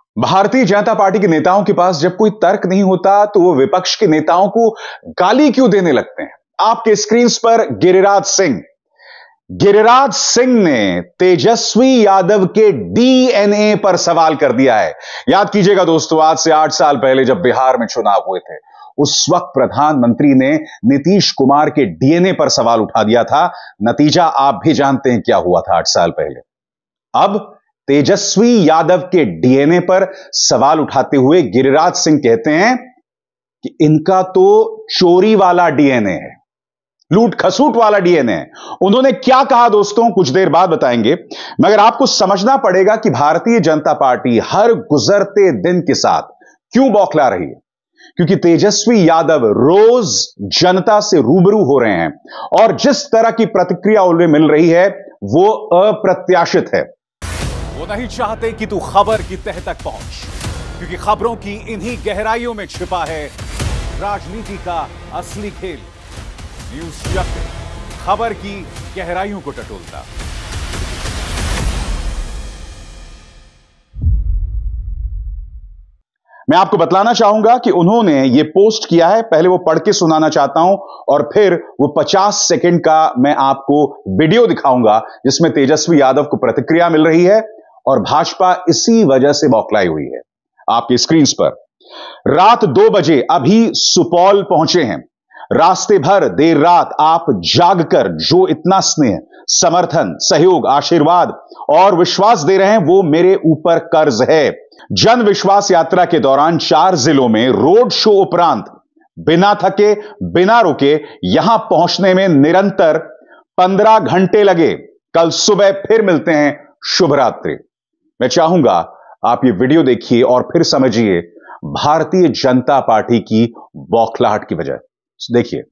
Bharatiya Janata party के नेताओं के पास जब कोई तर्क नहीं होता तो वो विपक्ष के नेताओं को गाली क्यों देने लगते हैं। आपके स्क्रीन पर गिरिराज सिंह ने तेजस्वी यादव के डीएनए पर सवाल कर दिया है। याद कीजिएगा दोस्तों, आज से 8 साल पहले जब बिहार में चुनाव हुए थे, उस वक्त प्रधानमंत्री ने नीतीश कुमार के डीएनए पर सवाल उठा दिया था। नतीजा आप भी जानते हैं क्या हुआ था 8 साल पहले। अब तेजस्वी यादव के डीएनए पर सवाल उठाते हुए गिरिराज सिंह कहते हैं कि इनका तो चोरी वाला डीएनए है, लूट खसूट वाला डीएनए है। उन्होंने क्या कहा दोस्तों, कुछ देर बाद बताएंगे, मगर आपको समझना पड़ेगा कि भारतीय जनता पार्टी हर गुजरते दिन के साथ क्यों बौखला रही है। क्योंकि तेजस्वी यादव रोज जनता से रूबरू हो रहे हैं और जिस तरह की प्रतिक्रिया उन्हें मिल रही है वो अप्रत्याशित है। वो नहीं चाहते कि तू खबर की तह तक पहुंच, क्योंकि खबरों की इन्हीं गहराइयों में छिपा है राजनीति का असली खेल। न्यूज़ चक्र खबर की गहराइयों को टटोलता। मैं आपको बतलाना चाहूंगा कि उन्होंने यह पोस्ट किया है, पहले वो पढ़ के सुनाना चाहता हूं और फिर वो 50 सेकंड का मैं आपको वीडियो दिखाऊंगा जिसमें तेजस्वी यादव को प्रतिक्रिया मिल रही है और भाजपा इसी वजह से बौखलाई हुई है। आपकी स्क्रीन पर रात 2 बजे अभी सुपौल पहुंचे हैं। रास्ते भर देर रात आप जागकर जो इतना स्नेह, समर्थन, सहयोग, आशीर्वाद और विश्वास दे रहे हैं वो मेरे ऊपर कर्ज है। जन विश्वास यात्रा के दौरान 4 जिलों में रोड शो उपरांत बिना थके बिना रुके यहां पहुंचने में निरंतर 15 घंटे लगे। कल सुबह फिर मिलते हैं। शुभ रात्रि। मैं चाहूंगा आप ये वीडियो देखिए और फिर समझिए भारतीय जनता पार्टी की बौखलाहट की वजह। देखिए।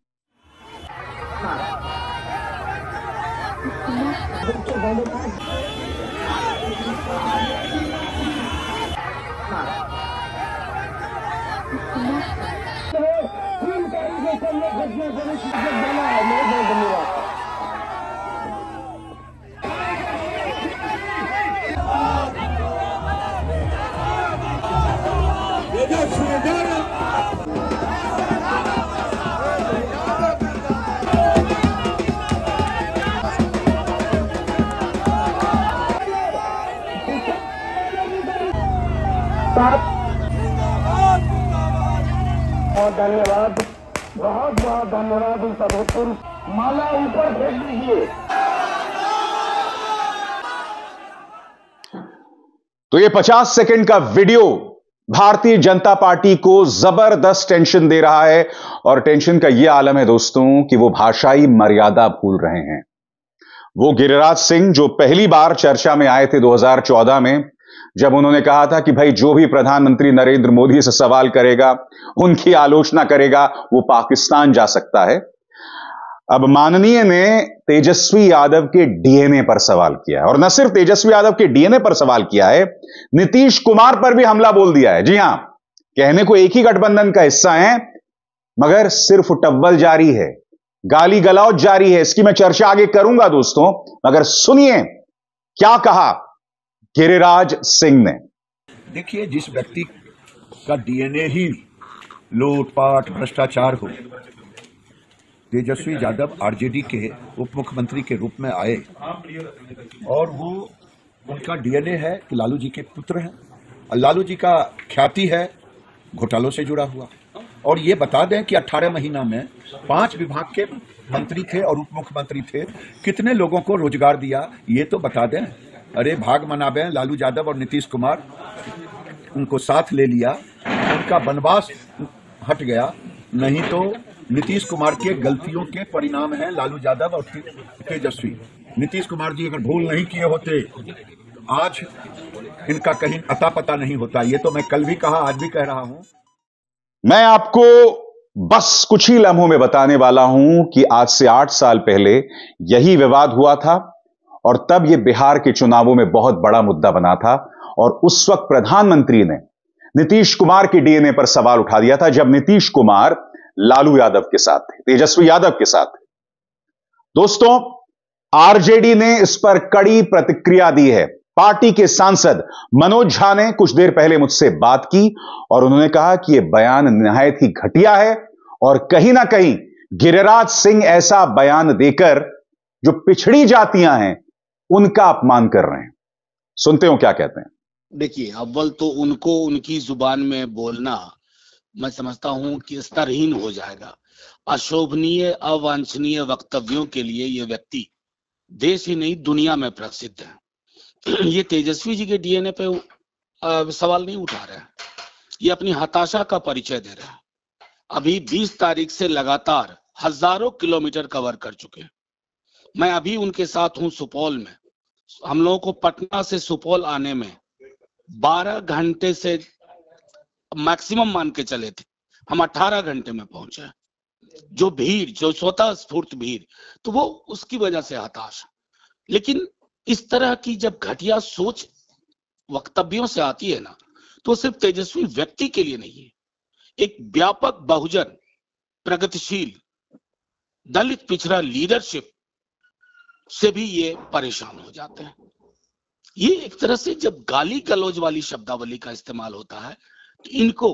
बहुत धन्यवाद, बहुत बहुत धन्यवाद। उन सबको माला ऊपर फेंक दीजिए। तो ये 50 सेकंड का वीडियो भारतीय जनता पार्टी को जबरदस्त टेंशन दे रहा है और टेंशन का यह आलम है दोस्तों कि वो भाषाई मर्यादा भूल रहे हैं। वो गिरिराज सिंह जो पहली बार चर्चा में आए थे 2014 में, जब उन्होंने कहा था कि भाई जो भी प्रधानमंत्री नरेंद्र मोदी से सवाल करेगा, उनकी आलोचना करेगा, वो पाकिस्तान जा सकता है। अब माननीय ने तेजस्वी यादव के डीएनए पर सवाल किया है और न सिर्फ तेजस्वी यादव के डीएनए पर सवाल किया है, नीतीश कुमार पर भी हमला बोल दिया है। जी हां, कहने को एक ही गठबंधन का हिस्सा है मगर सिर्फ टव्वल जारी है, गाली गलौज जारी है। इसकी मैं चर्चा आगे करूंगा दोस्तों, मगर सुनिए क्या कहा गिरिराज सिंह ने। देखिए, जिस व्यक्ति का डीएनए ही लूटपाट भ्रष्टाचार हो, तेजस्वी यादव आरजेडी के उप मुख्यमंत्री के रूप में आए और वो उनका डीएनए है कि लालू जी के पुत्र हैं और लालू जी का ख्याति है घोटालों से जुड़ा हुआ। और ये बता दें कि 18 महीना में 5 विभाग के मंत्री थे और उप मुख्यमंत्री थे, कितने लोगों को रोजगार दिया ये तो बता दें। अरे भाग मनाबे, लालू यादव और नीतीश कुमार उनको साथ ले लिया, उनका वनवास हट गया। नहीं तो नीतीश कुमार के गलतियों के परिणाम है लालू यादव और तेजस्वी। नीतीश कुमार जी अगर भूल नहीं किए होते आज इनका कहीं अता पता नहीं होता। ये तो मैं कल भी कहा, आज भी कह रहा हूं। मैं आपको बस कुछ ही लम्हों में बताने वाला हूं कि आज से 8 साल पहले यही विवाद हुआ था और तब यह बिहार के चुनावों में बहुत बड़ा मुद्दा बना था और उस वक्त प्रधानमंत्री ने नीतीश कुमार के डीएनए पर सवाल उठा दिया था जब नीतीश कुमार लालू यादव के साथ थे, तेजस्वी यादव के साथ थे। दोस्तों, आरजेडी ने इस पर कड़ी प्रतिक्रिया दी है पार्टी के सांसद मनोज झा ने कुछ देर पहले मुझसे बात की और उन्होंने कहा कि यह बयान निहायत ही घटिया है और कहीं ना कहीं गिरिराज सिंह ऐसा बयान देकर जो पिछड़ी जातियां हैं उनका अपमान कर रहे हैं। सुनते हो क्या कहते हैं। देखिए, अव्वल तो उनको उनकी जुबान में बोलना मैं समझता हूं कि स्तरहीन हो जाएगा। अशोभनीय अवांछनीय वक्तव्यों के लिए ये व्यक्ति देश ही नहीं दुनिया में प्रसिद्ध है। ये तेजस्वी जी के डीएनए पे सवाल नहीं उठा रहे हैं, ये अपनी हताशा का परिचय दे रहे हैं। अभी 20 तारीख से लगातार हजारों किलोमीटर कवर कर चुके हैं। मैं अभी उनके साथ हूं सुपौल में। हम लोगों को पटना से सुपौल आने में 12 घंटे से मैक्सिमम मान के चले थे, हम 18 घंटे में पहुंचे। जो भीड़, जो स्वतः स्फूर्त भीड़, तो वो उसकी वजह से हताश। लेकिन इस तरह की जब घटिया सोच वक्तव्यों से आती है ना, तो सिर्फ तेजस्वी व्यक्ति के लिए नहीं है, एक व्यापक बहुजन प्रगतिशील दलित पिछड़ा लीडरशिप से भी ये परेशान हो जाते हैं। ये एक तरह से जब गाली गलौज वाली शब्दावली का इस्तेमाल होता है तो इनको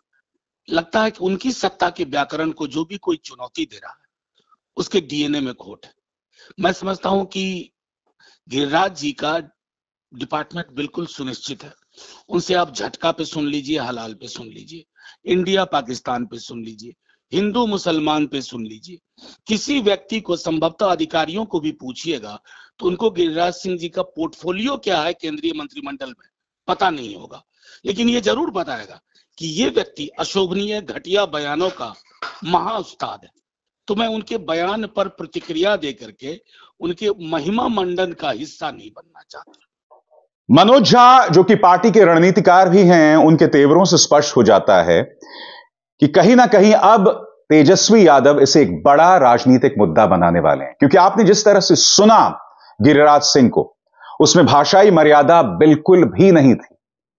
लगता है कि उनकी सत्ता के व्याकरण को जो भी कोई चुनौती दे रहा है उसके डीएनए में खोट है। मैं समझता हूं कि गिरिराज जी का डिपार्टमेंट बिल्कुल सुनिश्चित है। उनसे आप झटका पे सुन लीजिए, हलाल पे सुन लीजिए, इंडिया पाकिस्तान पे सुन लीजिए, हिंदू मुसलमान पे सुन लीजिए, किसी व्यक्ति को, संभवतः अधिकारियों को भी पूछिएगा तो उनको गिरिराज सिंह जी का पोर्टफोलियो क्या है केंद्रीय मंत्रिमंडल में पता नहीं होगा। लेकिन ये जरूर बताएगा कि ये व्यक्ति अशोभनीय घटिया बयानों का महा उस्ताद है। तो मैं उनके बयान पर प्रतिक्रिया दे करके उनके महिमा मंडन का हिस्सा नहीं बनना चाहता। मनोज झा जो कि पार्टी के रणनीतिकार भी हैं, उनके तेवरों से स्पष्ट हो जाता है कि कहीं ना कहीं अब तेजस्वी यादव इसे एक बड़ा राजनीतिक मुद्दा बनाने वाले हैं। क्योंकि आपने जिस तरह से सुना गिरिराज सिंह को, उसमें भाषाई मर्यादा बिल्कुल भी नहीं थी।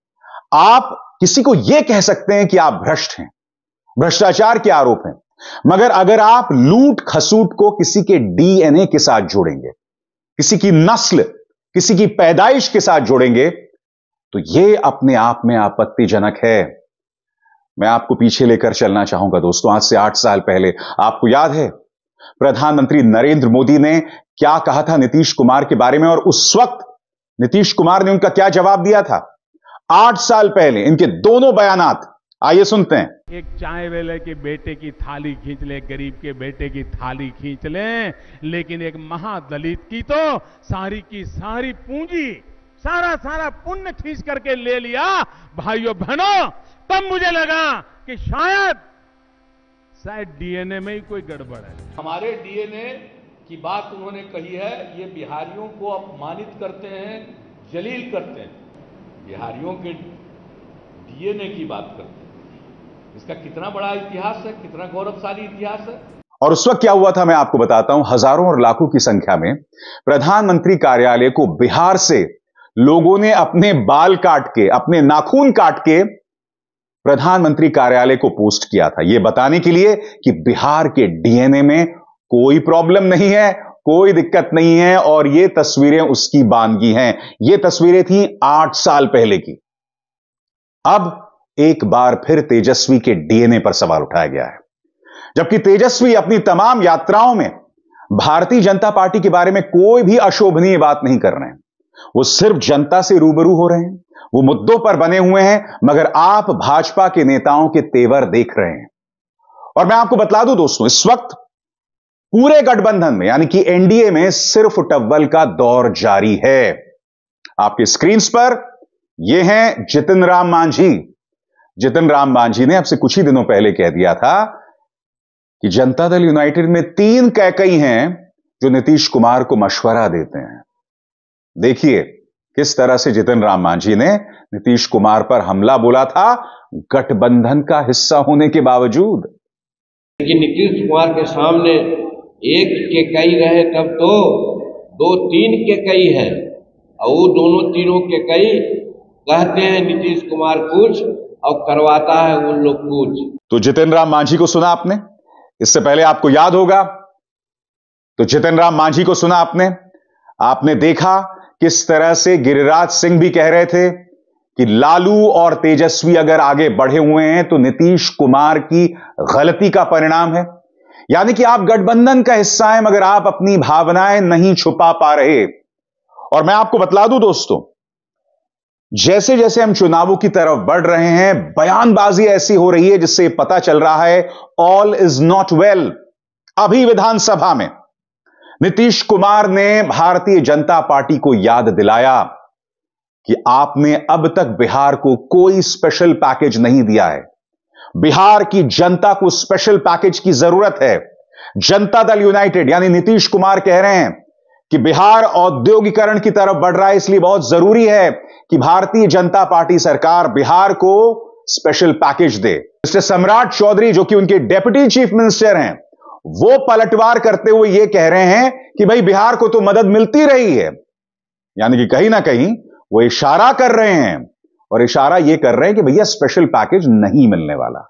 आप किसी को यह कह सकते हैं कि आप भ्रष्ट हैं, भ्रष्टाचार के आरोप हैं, मगर अगर आप लूट खसूट को किसी के डीएनए के साथ जोड़ेंगे, किसी की नस्ल, किसी की पैदाइश के साथ जोड़ेंगे, तो यह अपने आप में आपत्तिजनक है। मैं आपको पीछे लेकर चलना चाहूंगा दोस्तों। आज से 8 साल पहले आपको याद है प्रधानमंत्री नरेंद्र मोदी ने क्या कहा था नीतीश कुमार के बारे में, और उस वक्त नीतीश कुमार ने उनका क्या जवाब दिया था। 8 साल पहले इनके दोनों बयानात, आइए सुनते हैं। एक चाय वाले के बेटे की थाली खींच ले, गरीब के बेटे की थाली खींच ले, लेकिन एक महादलित की तो सारी की सारी पूंजी, सारा पुण्य खींच करके ले लिया। भाइयों बहनों, तब मुझे लगा कि शायद डीएनए में ही कोई गड़बड़ है। हमारे डीएनए की बात उन्होंने कही है, ये बिहारियों को अपमानित करते हैं, जलील करते हैं। बिहारियों के डीएनए की बात करते हैं, इसका कितना बड़ा इतिहास है, कितना गौरवशाली इतिहास है। और उस वक्त क्या हुआ था मैं आपको बताता हूं। हजारों और लाखों की संख्या में प्रधानमंत्री कार्यालय को बिहार से लोगों ने अपने बाल काट के, अपने नाखून काट के प्रधानमंत्री कार्यालय को पोस्ट किया था, यह बताने के लिए कि बिहार के डीएनए में कोई प्रॉब्लम नहीं है, कोई दिक्कत नहीं है, और ये तस्वीरें उसकी बानगी हैं। ये तस्वीरें थी 8 साल पहले की। अब एक बार फिर तेजस्वी के डीएनए पर सवाल उठाया गया है, जबकि तेजस्वी अपनी तमाम यात्राओं में भारतीय जनता पार्टी के बारे में कोई भी अशोभनीय बात नहीं कर रहे हैं। वो सिर्फ जनता से रूबरू हो रहे हैं, वो मुद्दों पर बने हुए हैं, मगर आप भाजपा के नेताओं के तेवर देख रहे हैं। और मैं आपको बतला दूं दोस्तों, इस वक्त पूरे गठबंधन में यानी कि एनडीए में सिर्फ टव्वल का दौर जारी है। आपके स्क्रीन पर यह हैं जितिन राम मांझी। जितिन राम मांझी ने अब से कुछ ही दिनों पहले कह दिया था कि जनता दल यूनाइटेड में 3 कैकई हैं जो नीतीश कुमार को मशवरा देते हैं। देखिए किस तरह से जितिन राम मांझी ने नीतीश कुमार पर हमला बोला था, गठबंधन का हिस्सा होने के बावजूद। लेकिन नीतीश कुमार के सामने एक कैकई रहे तब तो 2-3 कैकई है, और वो दोनों तीनों कैकई कहते हैं नीतीश कुमार कुछ और करवाता है उन लोग कुछ। तो जितिन राम मांझी को सुना आपने, इससे पहले आपको याद होगा, तो जितिन राम मांझी को सुना आपने देखा किस तरह से गिरिराज सिंह भी कह रहे थे कि लालू और तेजस्वी अगर आगे बढ़े हुए हैं तो नीतीश कुमार की गलती का परिणाम है। यानी कि आप गठबंधन का हिस्सा हैं मगर आप अपनी भावनाएं नहीं छुपा पा रहे। और मैं आपको बतला दूं दोस्तों, जैसे जैसे हम चुनावों की तरफ बढ़ रहे हैं, बयानबाजी ऐसी हो रही है जिससे पता चल रहा है ऑल इज नॉट वेल। अभी विधानसभा में नीतीश कुमार ने भारतीय जनता पार्टी को याद दिलाया कि आपने अब तक बिहार को कोई स्पेशल पैकेज नहीं दिया है। बिहार की जनता को स्पेशल पैकेज की जरूरत है। जनता दल यूनाइटेड यानी नीतीश कुमार कह रहे हैं कि बिहार औद्योगिकरण की तरफ बढ़ रहा है, इसलिए बहुत जरूरी है कि भारतीय जनता पार्टी सरकार बिहार को स्पेशल पैकेज दे। मिस्टर सम्राट चौधरी जो कि उनके डेप्यूटी चीफ मिनिस्टर हैं, वो पलटवार करते हुए यह कह रहे हैं कि भाई बिहार को तो मदद मिलती रही है। यानी कि कहीं ना कहीं वो इशारा कर रहे हैं और इशारा यह कर रहे हैं कि भैया स्पेशल पैकेज नहीं मिलने वाला।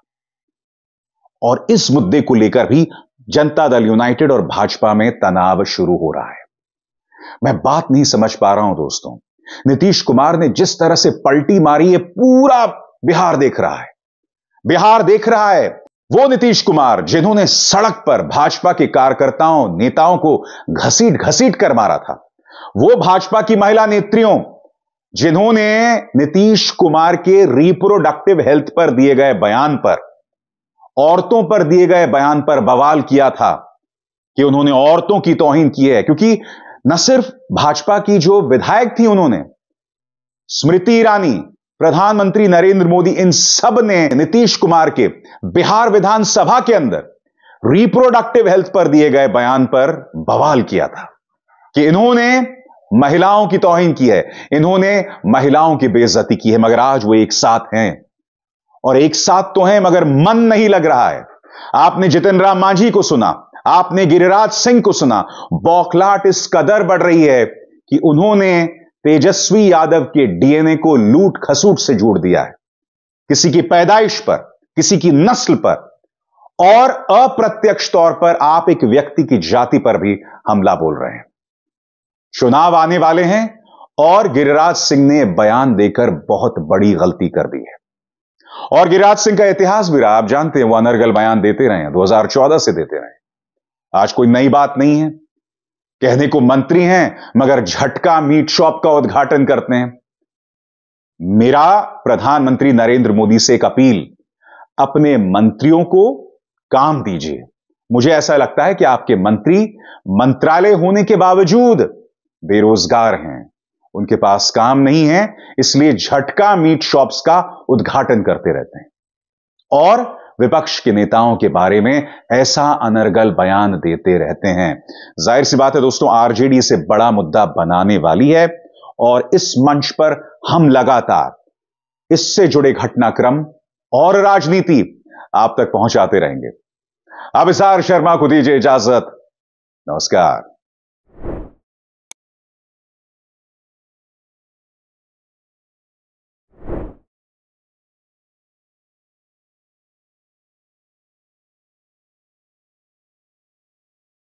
और इस मुद्दे को लेकर भी जनता दल यूनाइटेड और भाजपा में तनाव शुरू हो रहा है। मैं बात नहीं समझ पा रहा हूं दोस्तों, नीतीश कुमार ने जिस तरह से पलटी मारी है, पूरा बिहार देख रहा है। बिहार देख रहा है वो नीतीश कुमार जिन्होंने सड़क पर भाजपा के कार्यकर्ताओं नेताओं को घसीट घसीट कर मारा था, वो भाजपा की महिला नेत्रियों जिन्होंने नीतीश कुमार के रिप्रोडक्टिव हेल्थ पर दिए गए बयान पर, औरतों पर दिए गए बयान पर बवाल किया था कि उन्होंने औरतों की तौहीन की है। क्योंकि न सिर्फ भाजपा की जो विधायक थी, उन्होंने स्मृति ईरानी, प्रधानमंत्री नरेंद्र मोदी, इन सब ने नीतीश कुमार के बिहार विधानसभा के अंदर रिप्रोडक्टिव हेल्थ पर दिए गए बयान पर बवाल किया था कि इन्होंने महिलाओं की तौहीन की है, इन्होंने महिलाओं की बेइज्जती की है। मगर आज वो एक साथ हैं, और एक साथ तो हैं मगर मन नहीं लग रहा है। आपने जितिन राम मांझी को सुना, आपने गिरिराज सिंह को सुना, बौखलाहट इस कदर बढ़ रही है कि उन्होंने तेजस्वी यादव के डीएनए को लूट खसूट से जोड़ दिया है, किसी की पैदाइश पर, किसी की नस्ल पर, और अप्रत्यक्ष तौर पर आप एक व्यक्ति की जाति पर भी हमला बोल रहे हैं। चुनाव आने वाले हैं और गिरिराज सिंह ने बयान देकर बहुत बड़ी गलती कर दी है। और गिरिराज सिंह का इतिहास भी रहा, आप जानते हैं, वो अनर्गल बयान देते रहे हैं, 2014 से देते रहे। आज कोई नई बात नहीं है, कहने को मंत्री हैं मगर झटका मीट शॉप का उद्घाटन करते हैं। मेरा प्रधानमंत्री नरेंद्र मोदी से एक अपील, अपने मंत्रियों को काम दीजिए। मुझे ऐसा लगता है कि आपके मंत्री मंत्रालय होने के बावजूद बेरोजगार हैं, उनके पास काम नहीं है, इसलिए झटका मीट शॉप्स का उद्घाटन करते रहते हैं और विपक्ष के नेताओं के बारे में ऐसा अनर्गल बयान देते रहते हैं। जाहिर सी बात है दोस्तों, आरजेडी इसे बड़ा मुद्दा बनाने वाली है और इस मंच पर हम लगातार इससे जुड़े घटनाक्रम और राजनीति आप तक पहुंचाते रहेंगे। अभिसार शर्मा को दीजिए इजाजत। नमस्कार।